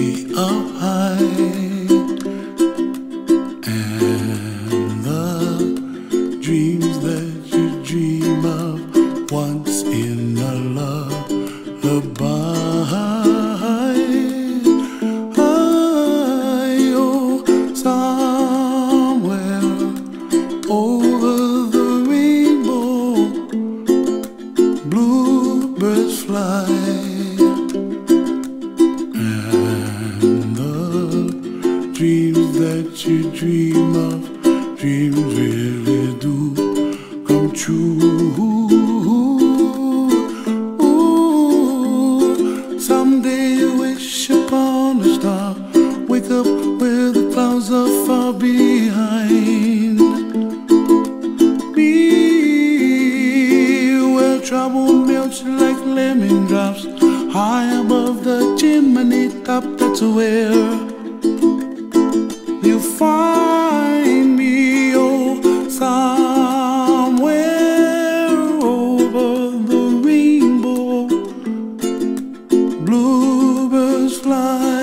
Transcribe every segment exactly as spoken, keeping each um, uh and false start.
up high, and the dreams that you dream of once in a lullaby. Oh, somewhere over the rainbow, bluebirds fly. Dreams that you dream of, dreams really do come true. Ooh, someday you wish upon a star, wake up where the clouds are far behind. Be where trouble melts like lemon drops, high above the chimney top. That's where you find me, oh, somewhere over the rainbow, bluebirds fly,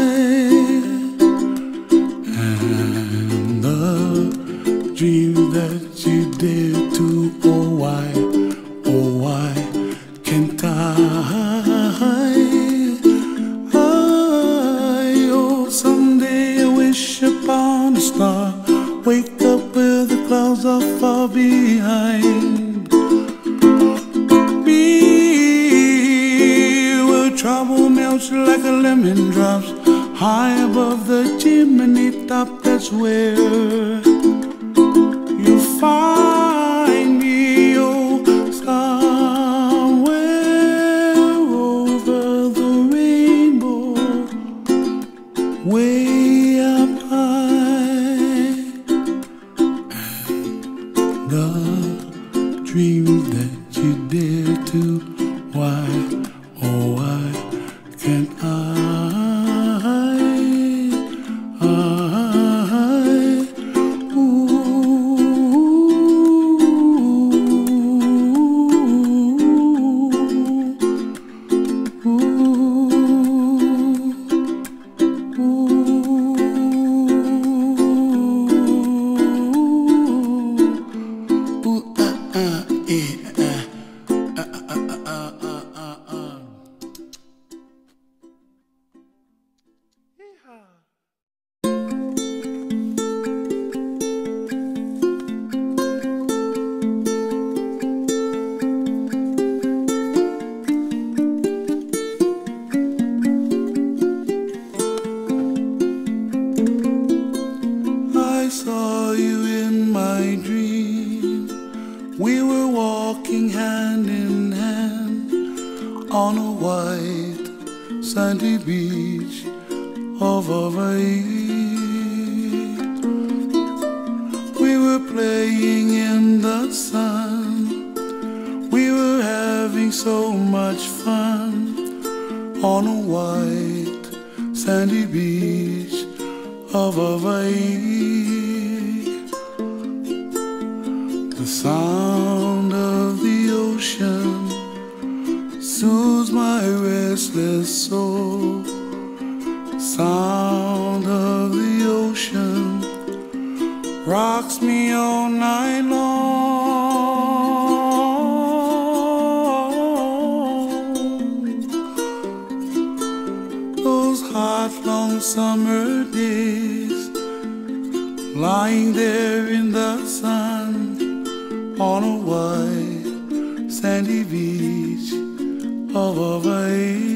and the dreams that you dare to, oh why, oh why can't I? Upon a star, wake up where the clouds are far behind. Be where trouble melts like a lemon drops, high above the chimney top. That's where you find me, oh, somewhere over the rainbow, way up high. The dreams that you dare to, why, oh why can't I? I, ooh, ooh, I saw you in my dream. We were walking hand in hand on a white sandy beach of Hawaii. We were playing in the sun. We were having so much fun on a white sandy beach of Hawaii. The sound of the ocean soothes my restless soul. Sound of the ocean rocks me all night long. Those hot, long summer days, lying there in the sun on a white sandy beach of Hawaii.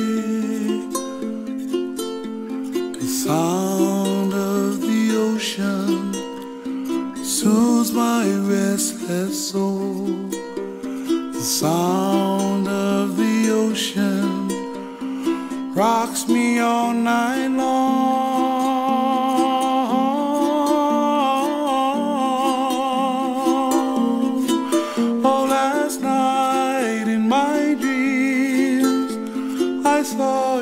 The sound of the ocean soothes my restless soul. The sound of the ocean rocks me all night long. Oh, last night in my dreams I saw